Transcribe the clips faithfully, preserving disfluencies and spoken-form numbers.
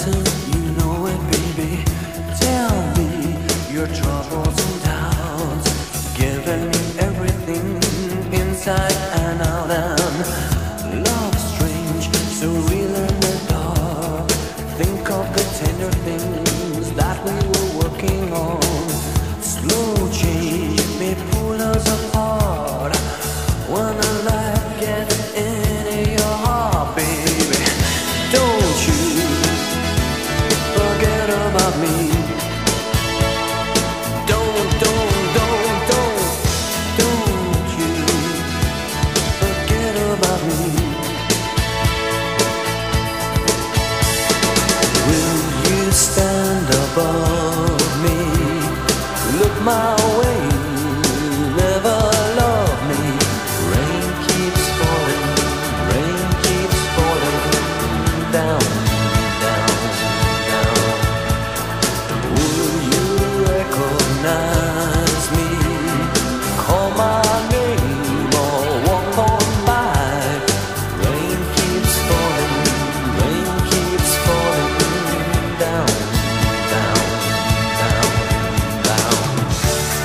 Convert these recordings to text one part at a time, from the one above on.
listen, you know it, baby. Tell me your troubles and doubts, giving me everything inside and out. And love strange, so real in the dark. Think of the tender things that we were working on. Slow change may pull us apart when the light gets into your heart, baby. Don't you forget about me. Don't, don't, don't, don't, don't you forget about me. Will you stand above me? Look my way, never love me. Rain keeps falling, rain keeps falling down, down, down. Will you recognize me? Call my name or walk on by. Rain keeps falling, rain keeps falling down, down, down, down.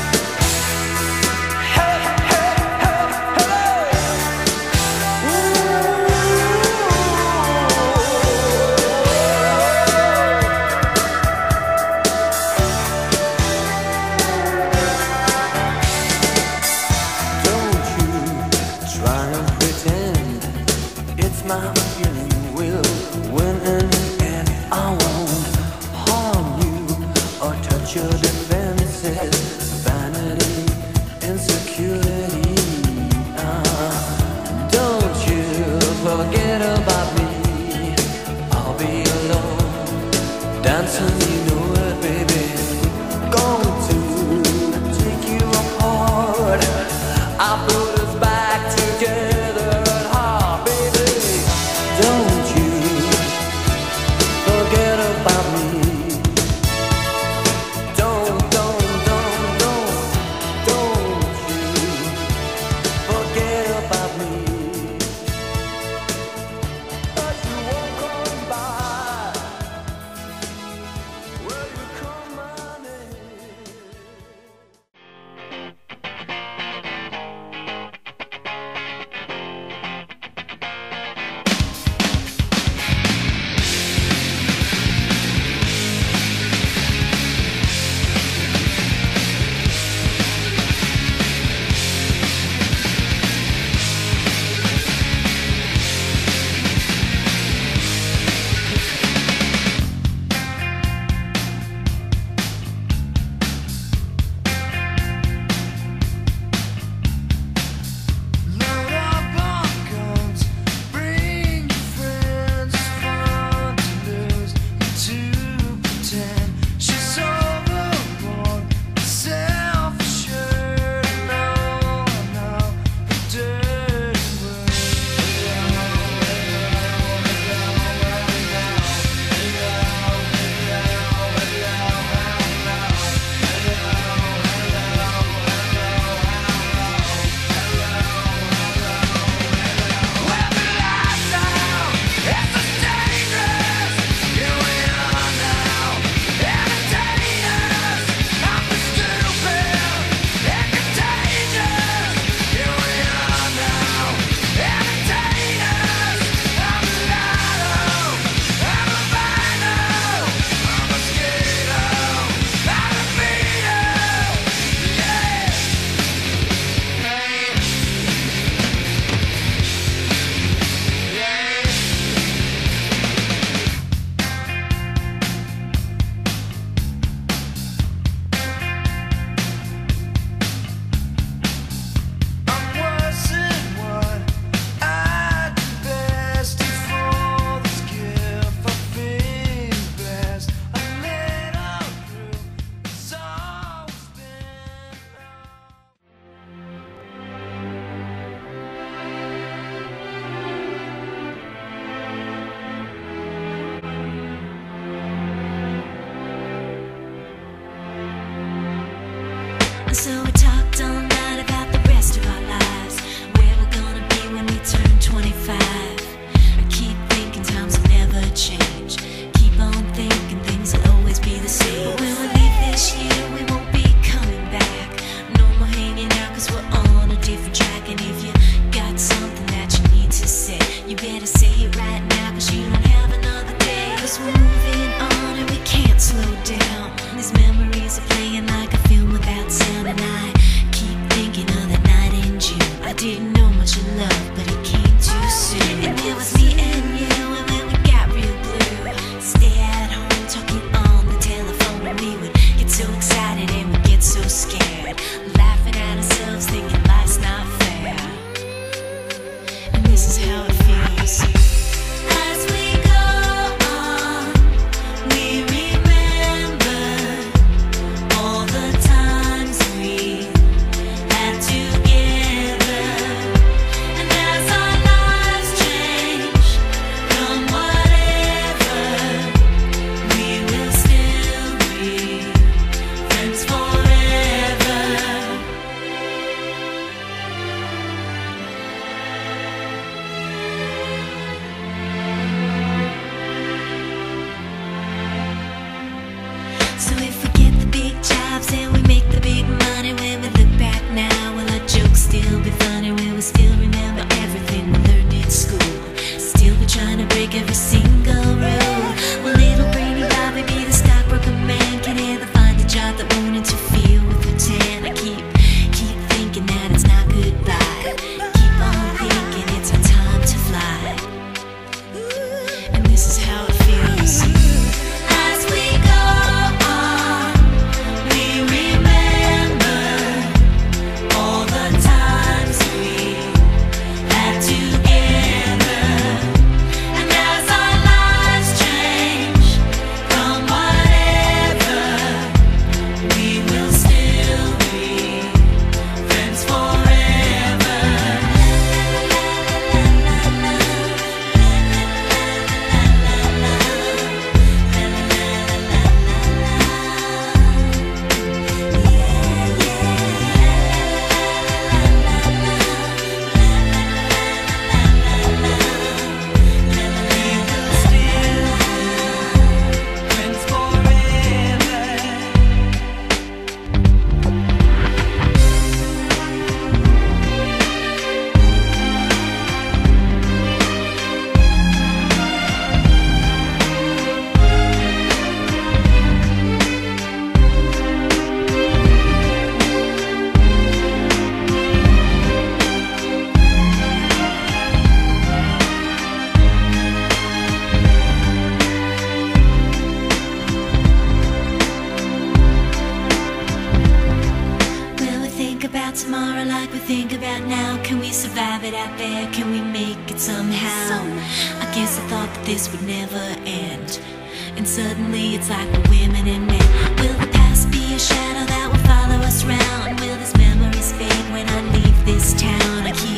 think about now, can we survive it out there? Can we make it somehow? I guess I thought that this would never end, and suddenly it's like we're women and men. Will the past be a shadow that will follow us round? Will these memories fade when I leave this town? I keep